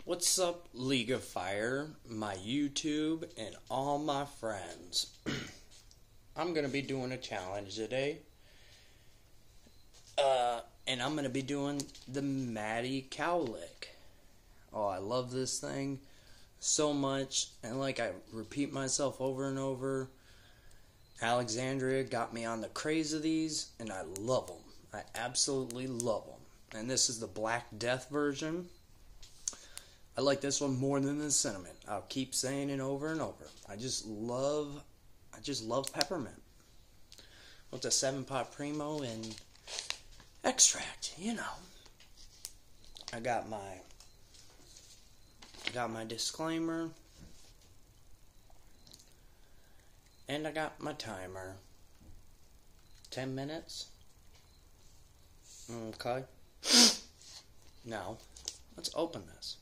What's up, League of Fire, my YouTube, and all my friends? I'm going to be doing a challenge today. And I'm going to be doing the Maddie Cowlick. Oh, I love this thing so much. And like I repeat myself over and over, Alexandria got me on the craze of these, and I love them. I absolutely love them. And this is the Black Death version. I like this one more than the cinnamon. I'll keep saying it over and over. I just love peppermint. With the 7-pot Primo and extract, you know. I got my disclaimer. And I got my timer. 10 minutes. Okay. Now, let's open this.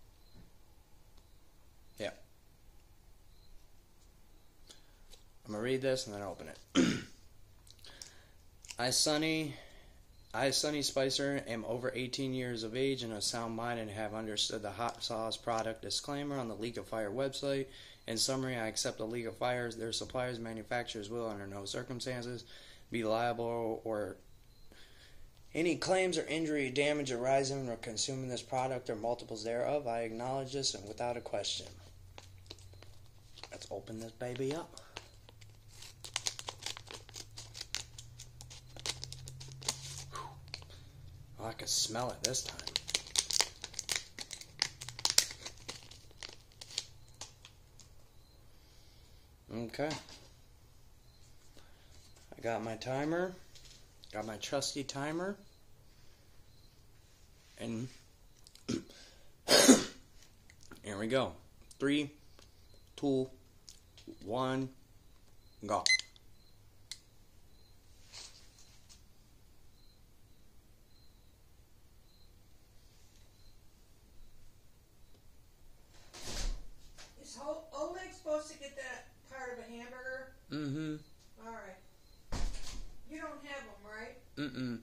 Yeah. I'm going to read this and then open it. I, Sonny Spicer, am over 18 years of age and of sound mind and have understood the hot sauce product disclaimer on the League of Fire website. In summary, I accept the League of Fire, their suppliers, manufacturers will, under no circumstances, be liable or any claims or injury or damage arising from consuming this product or multiples thereof. I acknowledge this and without a question. Let's open this baby up. Oh, I can smell it this time. Okay. I got my timer. Got my trusty timer. And here we go. 3, 2, 1, go. Is Oleg supposed to get that part of a hamburger? Mm-hmm. Alright. You don't have them, right? Mm-mm.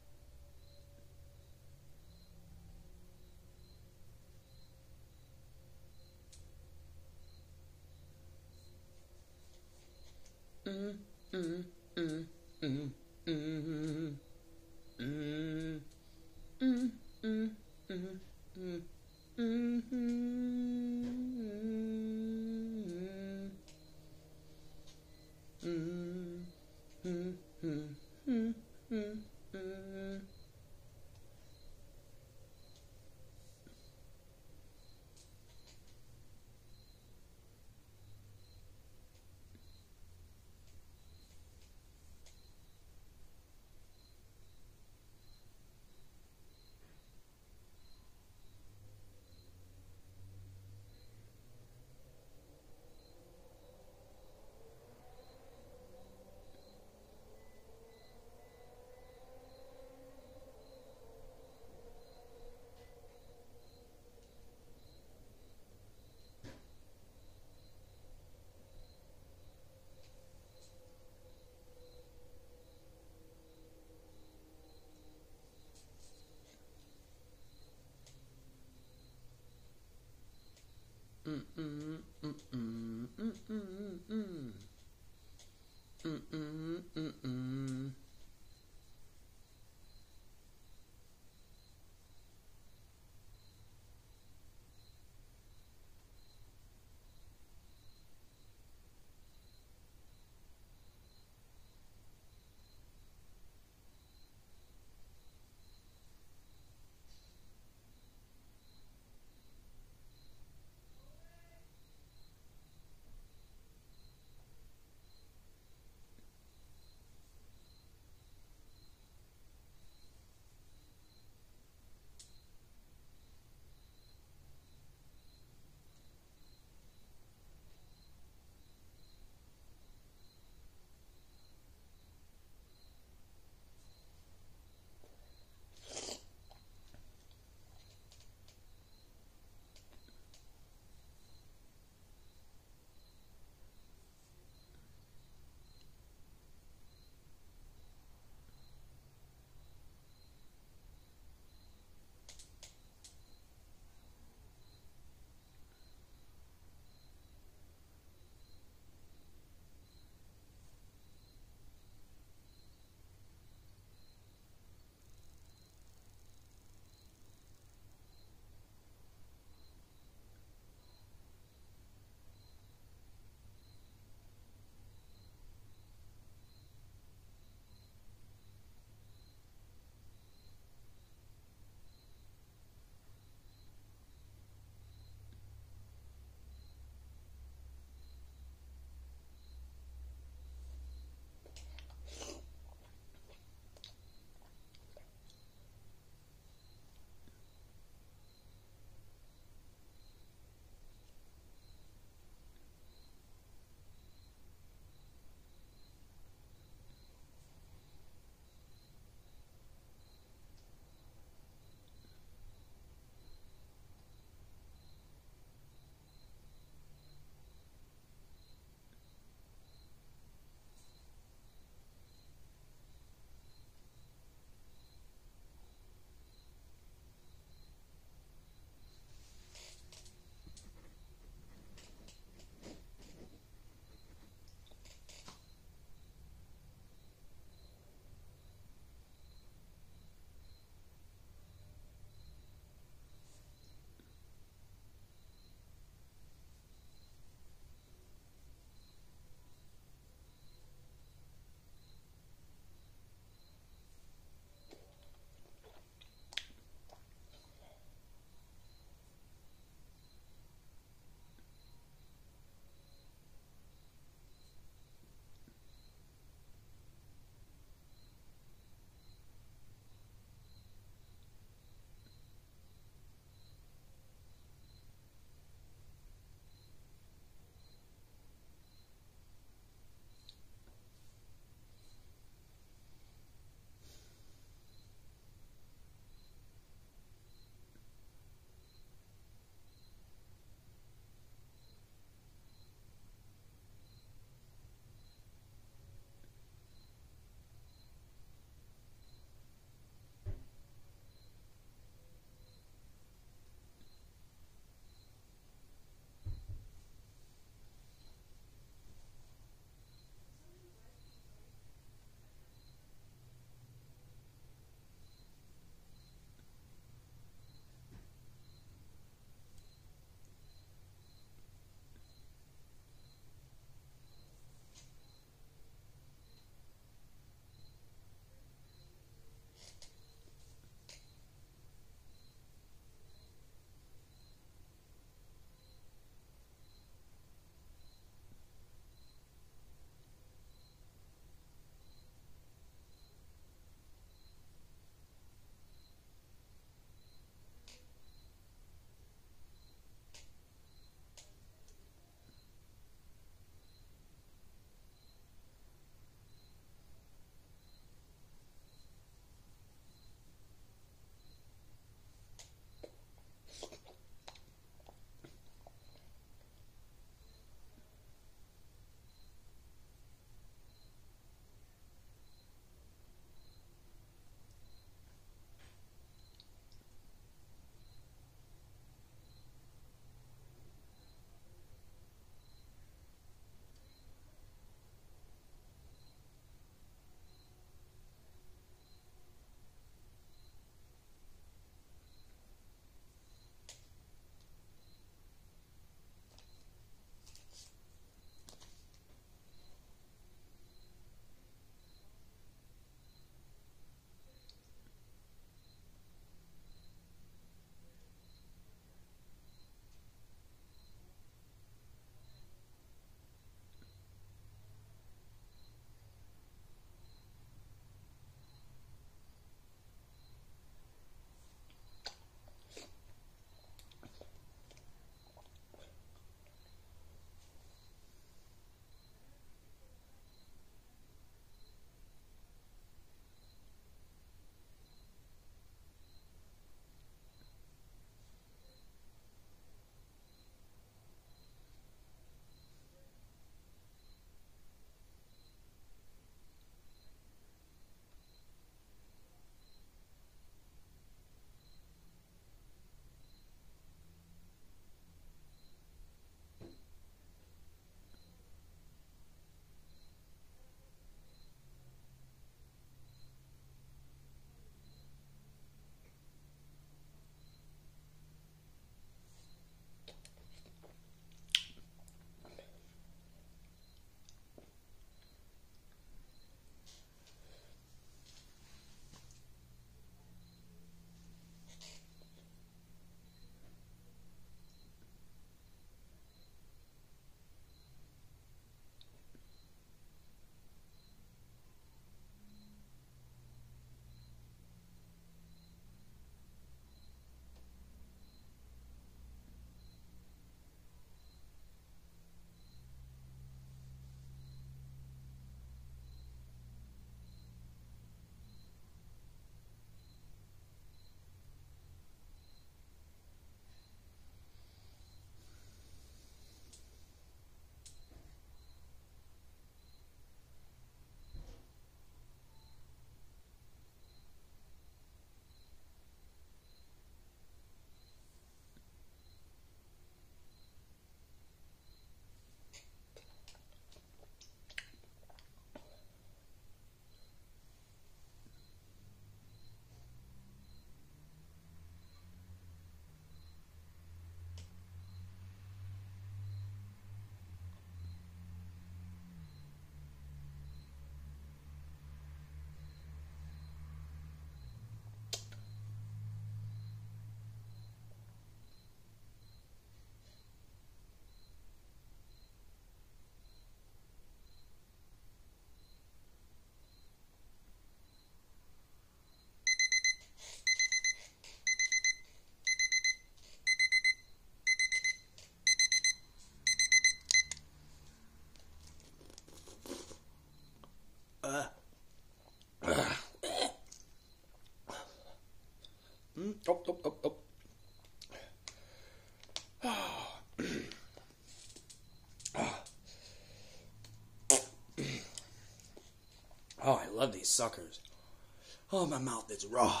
Oh, I love these suckers. Oh, my mouth is raw.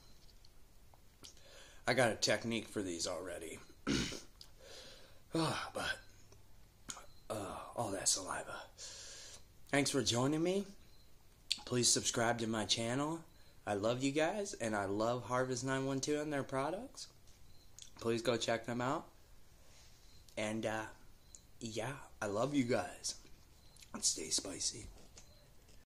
I got a technique for these already. All that saliva. Thanks for joining me. Please subscribe to my channel. I love you guys, and I love Harvest 912 and their products. Please go check them out. And, yeah, I love you guys. Stay spicy.